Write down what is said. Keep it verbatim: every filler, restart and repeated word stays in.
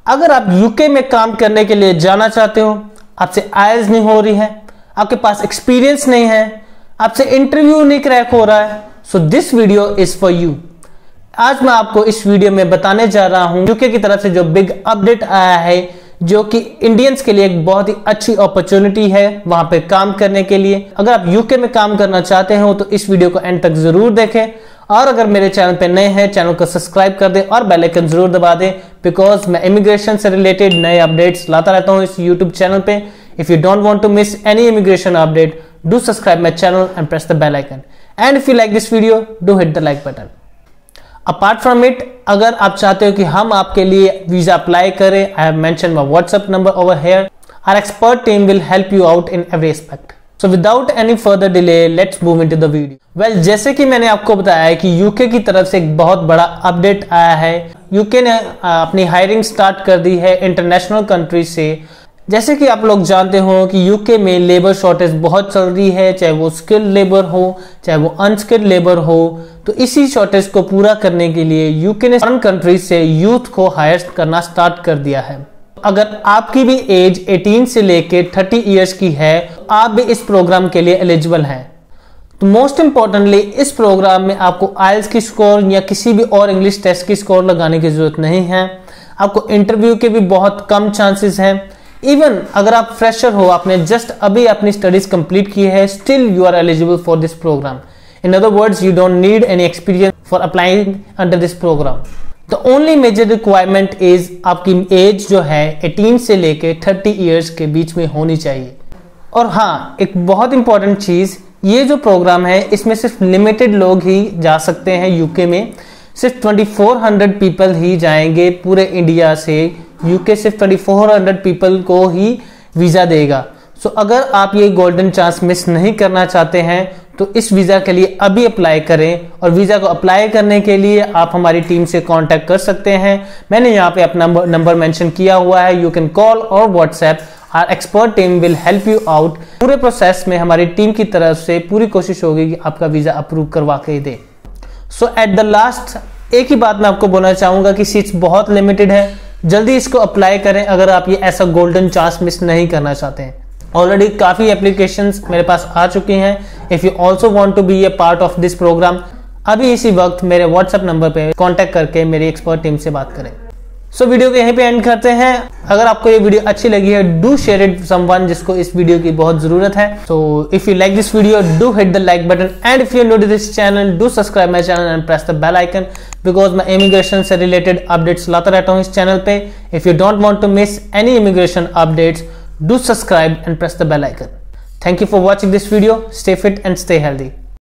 अगर आप यूके में काम करने के लिए जाना चाहते हो, आपसे आइल्स नहीं हो रही है, आपके पास एक्सपीरियंस नहीं है, आपसे इंटरव्यू नहीं क्रैक हो रहा है, so this video is for you. आज मैं आपको इस वीडियो में बताने जा रहा हूं यूके की तरफ से जो बिग अपडेट आया है, जो कि इंडियंस के लिए एक बहुत ही अच्छी अपॉर्चुनिटी है वहां पे काम करने के लिए। अगर आप यूके में काम करना चाहते हो तो इस वीडियो को एंड तक जरूर देखें, और अगर मेरे चैनल पे नए हैं चैनल को सब्सक्राइब कर दें और बेल आइकन जरूर दबा दें, बिकॉज मैं इमिग्रेशन से रिलेटेड नए अपडेट्स लाता रहता हूं इस यूट्यूब चैनल पे। If you don't want to miss any immigration update, do subscribe my channel and press the bell icon, and if you like this video do hit the like button. Apart from it, अगर आप चाहते हो कि हम आपके लिए visa apply करें, I have mentioned my WhatsApp number over here. Our expert team will help you out in every aspect. So without any further delay, let's move into the video. Well, जैसे कि मैंने आपको बताया है कि UK की तरफ से एक बहुत बड़ा अपडेट आया है। यूके ने अपनी हायरिंग स्टार्ट कर दी है इंटरनेशनल कंट्री से। जैसे कि आप लोग जानते हो कि यूके में लेबर शॉर्टेज बहुत चल रही है, चाहे वो स्किल्ड लेबर हो चाहे वो अनस्किल्ड लेबर हो। तो इसी शॉर्टेज को पूरा करने के लिए यूके ने फॉरेन कंट्रीज से यूथ को हायर करना स्टार्ट कर दिया है। अगर आपकी भी एज अठारह से लेके तीस इयर्स की है, आप भी इस प्रोग्राम के लिए एलिजिबल हैं। तो मोस्ट इंपॉर्टेंटली इस प्रोग्राम में आपको आइल्स की स्कोर या किसी भी और इंग्लिश टेस्ट की स्कोर लगाने की जरूरत नहीं है। आपको इंटरव्यू के भी बहुत कम चांसेस हैं। इवन अगर आप फ्रेशर हो, आपने जस्ट अभी अपनी स्टडीज कंप्लीट की है, still you are eligible for this program. In other words, you don't need any experience for applying under this program. The only major requirement is आपकी एज जो है अठारह से लेके तीस इयर्स के बीच में होनी चाहिए। और हाँ, एक बहुत इंपॉर्टेंट चीज, ये जो प्रोग्राम है इसमें सिर्फ लिमिटेड लोग ही जा सकते हैं यूके में। सिर्फ चौबीस सौ पीपल ही जाएंगे पूरे इंडिया से। यूके सिर्फ चौबीस सौ पीपल को ही वीजा देगा। सो so, अगर आप ये गोल्डन चांस मिस नहीं करना चाहते हैं तो इस वीजा के लिए अभी अप्लाई करें। और वीजा को अप्लाई करने के लिए आप हमारी टीम से कांटेक्ट कर सकते हैं। मैंने यहाँ पे अपना नंबर मेंशन किया हुआ है, यू कैन कॉल और WhatsApp. Our expert team will help you out. पूरे प्रोसेस में हमारी टीम की तरफ से पूरी कोशिश होगी कि आपका वीजा अप्रूव करवा के दे। सो एट द लास्ट एक ही बात मैं आपको बोलना चाहूंगा कि सीट्स बहुत लिमिटेड है, जल्दी इसको अप्लाई करें अगर आप ये ऐसा गोल्डन चांस मिस नहीं करना चाहते हैं। ऑलरेडी काफी एप्लीकेशंस मेरे पास आ चुकी हैं। If you also want to be a part of this program, अभी इसी वक्त मेरे व्हाट्सएप नंबर पे कांटेक्ट करके मेरी एक्सपर्ट टीम से बात करें। सो so, वीडियो को यहीं पे एंड करते हैं। अगर आपको ये वीडियो अच्छी लगी है, do share it with someone जिसको इस वीडियो की बहुत जरूरत है। So if you like this video, do hit the like button, and if you new to this channel, do subscribe my channel and press the bell icon, because मैं immigration से related updates लाता रहता हूँ इस channel पे। If you don't want to miss any immigration updates, do subscribe and press the bell icon. Thank you for watching this video. Stay fit and stay healthy.